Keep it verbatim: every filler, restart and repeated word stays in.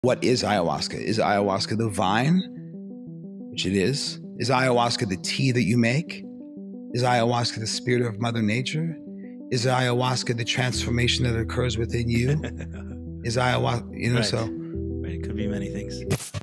What is ayahuasca? Is ayahuasca the vine? Which it is. Is ayahuasca the tea that you make? Is ayahuasca the spirit of Mother Nature? Is ayahuasca the transformation that occurs within you? Is ayahuasca, you know, right. so. Right. It could be many things.